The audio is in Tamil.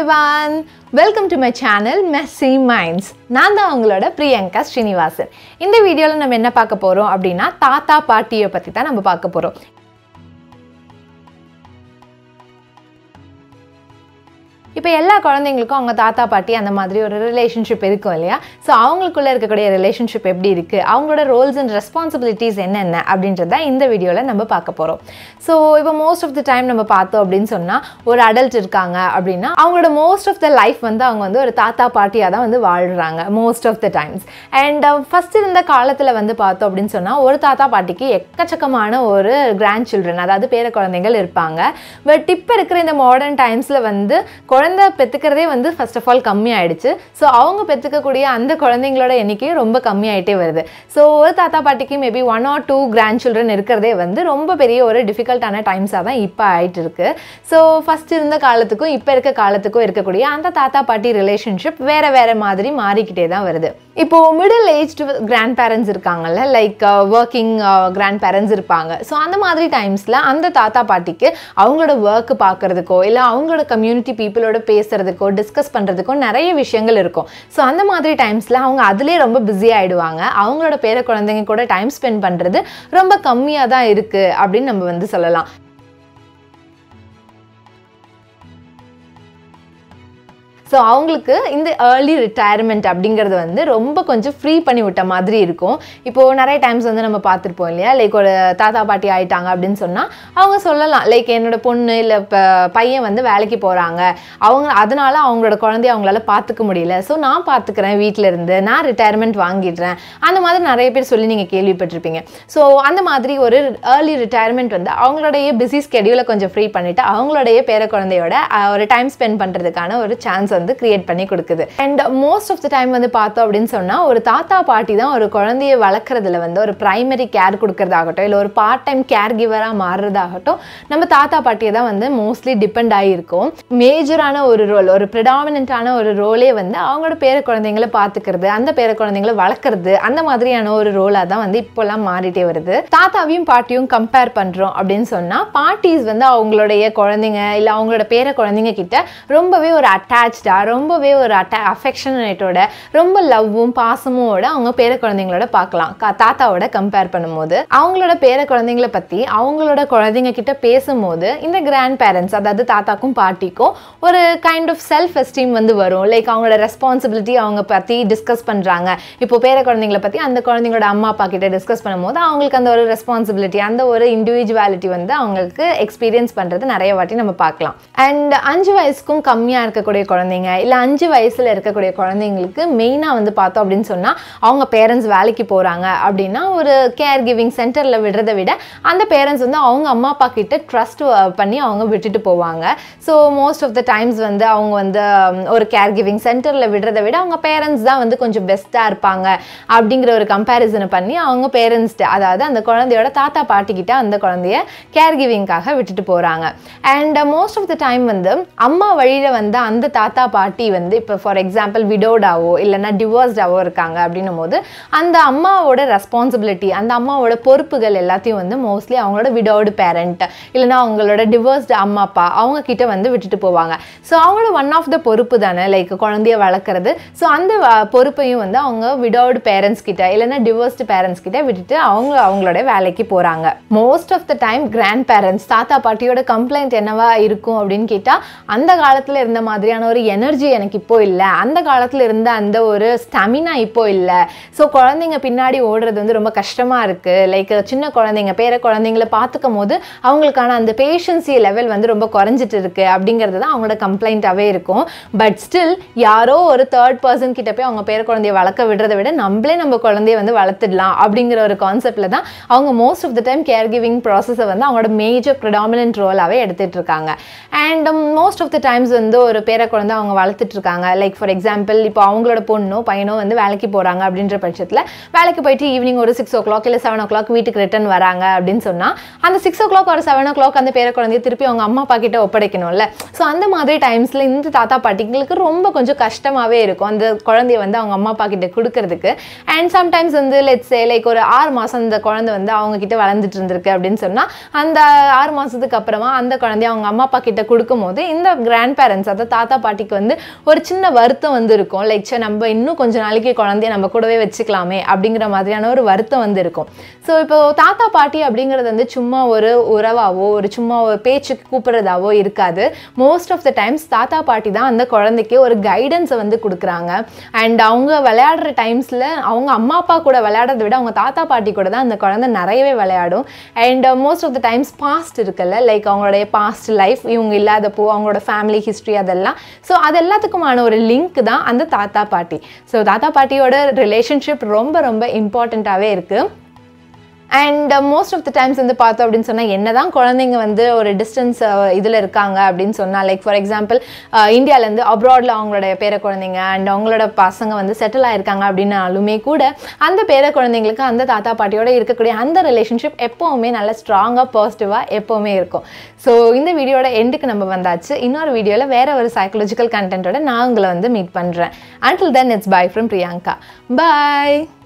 everyone, welcome to my channel Messy Mindz. நான் தான் உங்களோட பிரியங்கா ஸ்ரீனிவாசன். இந்த வீடியோல நம்ம என்ன பார்க்க போறோம் அப்படினா தாத்தா பாட்டியை பத்தி தான் நம்ம பார்க்க போறோம். இப்போ எல்லா குழந்தைகளுக்கும் அவங்க தாத்தா பாட்டி அந்த மாதிரி ஒரு ரிலேஷன்ஷிப் இருக்கும் இல்லையா? ஸோ அவங்களுக்குள்ள இருக்கக்கூடிய ரிலேஷன்ஷிப் எப்படி இருக்குது, அவங்களோட ரோல்ஸ் அண்ட் ரெஸ்பான்சிபிலிட்டிஸ் என்னென்ன அப்படின்றத இந்த வீடியோவில் நம்ம பார்க்க போகிறோம். ஸோ இப்போ மோஸ்ட் ஆஃப் த டைம் நம்ம பார்த்தோம் அப்படின்னு சொன்னால் ஒரு அடல்ட் இருக்காங்க அப்படின்னா அவங்களோட மோஸ்ட் ஆஃப் த லைஃப் வந்து அவங்க வந்து ஒரு தாத்தா பாட்டியாக தான் வந்து வாழ்கிறாங்க most of the times. And first இருந்த காலத்தில் வந்து பார்த்தோம் அப்படின்னு சொன்னால் ஒரு தாத்தா பாட்டிக்கு எக்கச்சக்கமான ஒரு கிராண்ட் சில்ட்ரன், அதாவது பேர குழந்தைகள் இருப்பாங்க. பட் இப்போ இருக்கிற இந்த மாடர்ன் டைம்ஸில் வந்து குழந்தை பெற்றுக்கிறதே வந்து ஃபர்ஸ்ட் ஆஃப் ஆல் கம்மியாயிடுச்சு. ஸோ அவங்க பெற்றுக்கக்கூடிய அந்த குழந்தைங்களோட எண்ணிக்கையும் ரொம்ப கம்மியாயிட்டே வருது. ஸோ ஒரு தாத்தா பாட்டிக்கு மேபி 1 or 2 கிராண்ட் சில்ட்ரன் இருக்கிறதே வந்து ரொம்ப பெரிய ஒரு டிஃபிகல்ட்டான டைம்ஸாக தான் இப்போ ஆகிட்டு இருக்கு. ஸோ ஃபஸ்ட் இருந்த காலத்துக்கும் இப்போ இருக்க காலத்துக்கும் இருக்கக்கூடிய அந்த தாத்தா பாட்டி ரிலேஷன்ஷிப் வேறு வேறு மாதிரி மாறிக்கிட்டே தான் வருது. இப்போது மிடில் ஏஜ்டு கிராண்ட் பேரண்ட்ஸ் இருக்காங்கல்ல, லைக் ஒர்க்கிங் கிராண்ட் பேரண்ட்ஸ் இருப்பாங்க. ஸோ அந்த மாதிரி டைம்ஸில் அந்த தாத்தா பாட்டிக்கு அவங்களோட ஒர்க்கு பார்க்குறதுக்கோ இல்லை அவங்களோட கம்யூனிட்டி பீப்புளோட பேசுறதுக்கோ டிஸ்கஸ் பண்ணுறதுக்கோ நிறைய விஷயங்கள் இருக்கும். ஸோ அந்த மாதிரி டைம்ஸில் அவங்க அதுலேயே ரொம்ப பிஸி ஆகிடுவாங்க. அவங்களோட பேர குழந்தைங்க கூட டைம் ஸ்பெண்ட் பண்ணுறது ரொம்ப கம்மியாக தான் இருக்குது அப்படின்னு நம்ம வந்து சொல்லலாம். ஸோ அவங்களுக்கு இந்த ஏர்லி ரிட்டையர்மெண்ட் அப்படிங்கிறது வந்து ரொம்ப கொஞ்சம் ஃப்ரீ பண்ணி விட்ட மாதிரி இருக்கும். இப்போது நிறைய டைம்ஸ் வந்து நம்ம பார்த்துருப்போம் இல்லையா, லைக் ஒரு தாத்தா பாட்டி ஆகிட்டாங்க அப்படின்னு சொன்னால் அவங்க சொல்லலாம், லைக் என்னோடய பொண்ணு இல்லை பையன் வந்து வேலைக்கு போகிறாங்க, அதனால் அவங்களோட குழந்தைய அவங்களால பார்த்துக்க முடியல, ஸோ நான் பார்த்துக்கிறேன் வீட்டில் இருந்து, நான் ரிட்டையர்மெண்ட் வாங்கிடுறேன், அந்த மாதிரி நிறைய பேர் சொல்லி நீங்கள் கேள்விப்பட்டிருப்பீங்க. ஸோ அந்த மாதிரி ஒரு ஏர்லி ரிட்டையர்மெண்ட் வந்து அவங்களுடைய பிஸி ஸ்கெடியூலை கொஞ்சம் ஃப்ரீ பண்ணிவிட்டு அவங்களுடைய பேர குழந்தையோட ஒரு டைம் ஸ்பெண்ட் பண்ணுறதுக்கான ஒரு சான்ஸ் வந்து கிரியேட் பண்ணி கொடுக்குது. And most of the time வந்து பார்த்தோம் அப்படின்னு சொன்னால் ஒரு தாத்தா பாட்டி தான் ஒரு குழந்தைய வளர்க்குறதுல வந்து ஒரு பிரைமரி கேர் கொடுக்கறதாகட்டும் இல்லை ஒரு பார்ட் டைம் கேர் கிவராக மாறுறதாகட்டும் நம்ம தாத்தா பாட்டியை தான் வந்து மோஸ்ட்லி டிபெண்ட் ஆகியிருக்கும். மேஜரான ஒரு ரோல், ஒரு ப்ரிடாமினன்ட்டான ஒரு ரோலே வந்து அவங்களோட பேர குழந்தைங்களை பார்த்துக்கிறது, அந்த பேர குழந்தைங்களை வளர்க்குறது, அந்த மாதிரியான ஒரு ரோலாக தான் வந்து இப்போல்லாம் மாறிட்டே வருது. தாத்தாவையும் பாட்டியும் கம்பேர் பண்ணுறோம் அப்படின்னு சொன்னால் பாட்டிஸ் வந்து அவங்களுடைய குழந்தைங்க இல்லை அவங்களோட பேர குழந்தைங்க கிட்ட ரொம்பவே ஒரு அட்டாச்சாக, ரொம்பவே ஒரு அஃபெக்ஷனேட்டோட, ரொம்ப லவ்வும் பாசமோட அவங்க பேர குழந்தைங்களோட பார்க்கலாம். தாத்தாவோட கம்பேர் பண்ணும்போது அவங்களோட பேர குழந்தைங்களை பற்றி அவங்களோட குழந்தைங்க கிட்ட பேசும்போது இந்த கிராண்ட் பேரண்ட்ஸ், அதாவது தாத்தாக்கும் பாட்டிக்கும் ஒரு கைண்ட் ஆஃப் செல்ஃப் எஸ்டீம் வந்து வரும். லைக் அவங்களோட ரெஸ்பான்சிபிலிட்டி அவங்க பற்றி டிஸ்கஸ் பண்ணுறாங்க. இப்போ பேர குழந்தைங்களை பற்றி அந்த குழந்தைங்களோட அம்மா அப்பா கிட்ட டிஸ்கஸ் பண்ணும்போது அவங்களுக்கு அந்த ஒரு ரெஸ்பான்சிபிலிட்டி, அந்த ஒரு இண்டிவிஜுவாலிட்டி வந்து அவங்களுக்கு எக்ஸ்பீரியன்ஸ் பண்ணுறது நிறைய வாட்டி நம்ம பார்க்கலாம். அண்ட் 5 வயசுக்கும் கம்மியாக இருக்கக்கூடிய குழந்தைங்க இல்லை 5 வயசில் இருக்கக்கூடிய குழந்தைங்களுக்கு மெயினாக வந்து பார்த்தோம் அப்படின்னு சொன்னால் அவங்க பேரண்ட்ஸ் வேலைக்கு போகிறாங்க அப்படின்னா ஒரு கேர் கிவிங் சென்டரில் விடுறதை விட அந்த பேரண்ட்ஸ் வந்து அவங்க அம்மா அப்பா கிட்ட ட்ரஸ்ட் பண்ணி அவங்க விட்டுட்டு போவாங்க. So most of the times வந்து அவங்க வந்து ஒரு கேர் கிவிங் சென்டரில் விடுறதை விட அவங்க பேரண்ட்ஸ் தான் வந்து கொஞ்சம் பெஸ்ட்டாக இருப்பாங்க அப்படிங்கிற ஒரு கம்பேரிசனை பண்ணி அவங்க பேரண்ட்ஸ்ட்டு, அதாவது அந்த குழந்தையோட தாத்தா பாட்டிக்கிட்ட அந்த குழந்தைய கேர் கிவிங்காக விட்டுட்டு போகிறாங்க. And most of the time வந்து அம்மா வழியில் வந்து அந்த தாத்தா பாட்டி வந்து இப்போ ஃபார் எக்ஸாம்பிள் விடோடாவோ இல்லைன்னா டிவோர்ஸ்டாவோ இருக்காங்க அப்படின்னும் போது அந்த அம்மாவோட ரெஸ்பான்சிபிலிட்டி, அந்த அம்மாவோட பொறுப்புகள் எல்லாத்தையும் வந்து மோஸ்ட்லி அவங்களோட விடோடு பேரண்ட் இல்லைன்னா அவங்களோட டிவோர்ஸ்டு அம்மா அப்பா அவங்க கிட்ட வந்து விட்டுட்டு போவாங்க. ஸோ அவங்களோட ஒன் ஆஃப் த பொறுப்பு தானே லைக் குழந்தைய வளர்க்குறது. ஸோ அந்த பொறுப்பையும் வந்து அவங்க விடோடு பேரண்ட்ஸ் கிட்ட இல்லைன்னா டிவோர்ஸ்டு பேரண்ட்ஸ் கிட்ட விட்டுட்டு அவங்களோட வேலைக்கு போகிறாங்க. Most of the time grandparents தாத்தா பாட்டியோட கம்ப்ளைண்ட் என்னவா இருக்கும் அப்படின்னு கேட்டால் அந்த காலத்தில் இருந்த மாதிரியான ஒரு எனர்ஜி எனக்கு இப்போ இல்லை, அந்த காலத்தில் இருந்த அந்த ஒரு ஸ்டாமினா இப்போ இல்லை, ஸோ குழந்தைங்க பின்னாடி ஓடுறது வந்து ரொம்ப கஷ்டமாக இருக்குது, லைக் சின்ன குழந்தைங்க பேர குழந்தைங்கள பார்த்துக்கும் போது அவங்களுக்கான அந்த பேஷன்சி லெவல் வந்து ரொம்ப குறைஞ்சிட்டு இருக்குது அப்படிங்கிறது தான் அவங்களோட கம்ப்ளைண்ட்டாகவே இருக்கும். பட் ஸ்டில் யாரோ ஒரு தேர்ட் பர்சன் கிட்ட போய் அவங்க பேர குழந்தைய வளர்க்க விடுறதை விட நம்மளே நம்ம குழந்தைய வந்து வளர்த்துடலாம் அப்படிங்கிற ஒரு கான்செப்டில் தான் அவங்க most of the time care giving ப்ராசஸை வந்து அவங்களோட மேஜர் ப்ரிடாமினன்ட் ரோலாகவே எடுத்துகிட்டு இருக்காங்க. And most of the times வந்து ஒரு பேர குழந்தை அவங்க வளர்த்துட்டு இருக்காங்க. லைக் ஃபார் எக்ஸாம்பிள் இப்போ அவங்களோட பொண்ணோ பையனோ வந்து வேலைக்கு போகிறாங்க அப்படின்ற பட்சத்தில் வேலைக்கு போயிட்டு ஈவினிங் ஒரு 6 o'clock இல்லை 7 o'clock வீட்டுக்கு ரிட்டர்ன் வராங்க அப்படின்னு சொன்னால் அந்த 6 o'clock ஒரு 7 o'clock அந்த பேர குழந்தைய திருப்பி அவங்க அம்மா அப்பா கிட்ட ஒப்படைக்கணும்ல. ஸோ அந்த மாதிரி டைம்ஸில் இந்த தாத்தா பாட்டிங்களுக்கு ரொம்ப கொஞ்சம் கஷ்டமாகவே இருக்கும் அந்த குழந்தைய வந்து அவங்க அம்மா அப்பா கிட்ட கொடுக்கறதுக்கு. அண்ட் சம்டைம்ஸ் வந்து லெட்ஸ் சே லைக் ஒரு 6 மாதம் இந்த குழந்தை வந்து அவங்க கிட்ட வளர்ந்துட்டு இருந்திருக்கு அப்படின்னு சொன்னால் அந்த 6 மாதத்துக்கு அப்புறமா அந்த குழந்தைய அவங்க அம்மா அப்பா கிட்ட கொடுக்கும் போது இந்த கிராண்ட் பேரண்ட்ஸ், அதாவது தாத்தா பாட்டிக்கு குழந்தைக்கு வந்து ஒரு சின்ன வருத்தம் வந்து இருக்கும். லைக் நம்ம இன்னும் கொஞ்ச நாளைக்கு குழந்தைய நம்ம கூடவே வச்சுக்கலாமே அப்படிங்கிற மாதிரியான ஒரு வருத்தம் வந்து இருக்கும். ஸோ இப்போ தாத்தா பாட்டி அப்படிங்கிறது வந்து சும்மா ஒரு உறவாவோ ஒரு சும்மா ஒரு பேச்சுக்கு கூப்பிடுறதாவோ இருக்காது. மோஸ்ட் ஆஃப் த டைம்ஸ் தாத்தா பாட்டி தான் அந்த குழந்தைக்கு ஒரு கைடன்ஸை வந்து கொடுக்குறாங்க. அண்ட் அவங்க விளையாடுற டைம்ஸில் அவங்க அம்மா அப்பா கூட விளையாடுறத விட அவங்க தாத்தா பாட்டி கூட தான் அந்த குழந்தை நிறையவே விளையாடும். And most of the times past இருக்குல்ல, லைக் அவங்களுடைய பாஸ்ட் லைஃப் இவங்க இல்லாதப்போ அவங்களோட ஃபேமிலி ஹிஸ்ட்ரி அதெல்லாம். ஸோ அது எல்லாத்துக்குமான ஒரு லிங்க் தான் அந்த தாத்தா பாட்டி. ஸோ தாத்தா பாட்டியோட ரிலேஷன்ஷிப் ரொம்ப ரொம்ப இம்பார்ட்டண்ட்டாகவே இருக்குது. And most of the times வந்து பார்த்தோம் அப்படின்னு சொன்னால் என்ன தான் குழந்தைங்க வந்து ஒரு டிஸ்டன்ஸ் இதில் இருக்காங்க அப்படின்னு சொன்னால், லைக் ஃபார் எக்ஸாம்பிள் இந்தியாவிலேருந்து அப்ராடில் அவங்களுடைய பேர குழந்தைங்க அண்ட் அவங்களோட பசங்க வந்து செட்டில் ஆகிருக்காங்க அப்படின்னாலுமே கூட அந்த பேர குழந்தைங்களுக்கு அந்த தாத்தா பாட்டியோட இருக்கக்கூடிய அந்த ரிலேஷன்ஷிப் எப்போவுமே நல்லா ஸ்ட்ராங்காக பாசிட்டிவாக எப்போவுமே இருக்கும். ஸோ இந்த வீடியோட எண்டுக்கு நம்ம வந்தாச்சு. இன்னொரு வீடியோவில் வேறு ஒரு சைக்காலஜிக்கல் கண்டென்ட்டோட நான் உங்களை வந்து மீட் பண்ணுறேன். Until then, it's bye from Priyanka. Bye.